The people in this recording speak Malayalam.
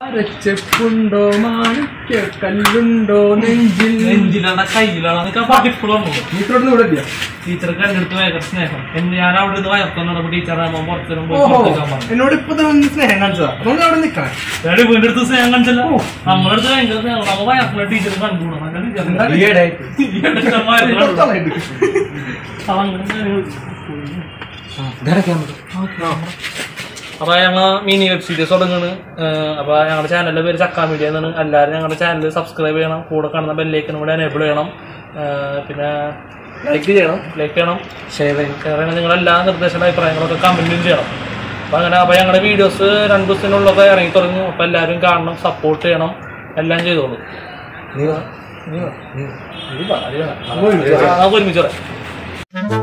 അരച്ചെപ്പുണ്ടോ മാണിക്ക കല്ലുണ്ടോ നെഞ്ചിൽ നെഞ്ചിലാണ് കയ്യിലാണ് പഠിപ്പുള്ളൂ ടീച്ചറോട് ഇവിടെ ഇല്ല ടീച്ചർക്ക് എന്റെ അടുത്ത് ഭയങ്കര സ്നേഹം ഞാൻ അവിടെ നിന്ന് വയർത്തുന്നപ്പോ ടീച്ചറാകുമ്പോ പുറത്തേക്കും എന്നോട് ഇപ്പൊ സ്നേഹം കാണിച്ചതാ അതുകൊണ്ട് അവിടെ നിൽക്കണം വീണ്ടും അടുത്ത് സ്നേഹം കാണിച്ചല്ലോ നമ്മുടെ അടുത്ത് ഭയങ്കര സ്നേഹം നമ്മ വയർത്തുന്ന ടീച്ചർ കണ്ടുകൂടാ അപ്പൊ ഞങ്ങൾ മിനി വെബ് സീരീസ് തുടങ്ങുന്നു. അപ്പൊ ഞങ്ങളുടെ ചാനലിന്റെ പേര് ചക്കാ മീഡിയ എന്നാണ്. എല്ലാവരും ഞങ്ങളുടെ ചാനൽ സബ്സ്ക്രൈബ് ചെയ്യണം, കൂടെ കാണുന്ന ബെല്ലൈക്കനും കൂടെ എനേബിൾ ചെയ്യണം, പിന്നെ ലൈക്ക് ചെയ്യണം, ഷെയർ ചെയ്യണം. നിങ്ങളെല്ലാ നിർദ്ദേശങ്ങളും അഭിപ്രായങ്ങളൊക്കെ കമന്റും ചെയ്യണം. അപ്പൊ ഞങ്ങളുടെ വീഡിയോസ് 2 ദിവസത്തിനുള്ളൊക്കെ ഇറങ്ങി തുടങ്ങും. അപ്പൊ എല്ലാവരും കാണണം, സപ്പോർട്ട് ചെയ്യണം, എല്ലാം ചെയ്തോളൂ. ഒരുമിച്ച്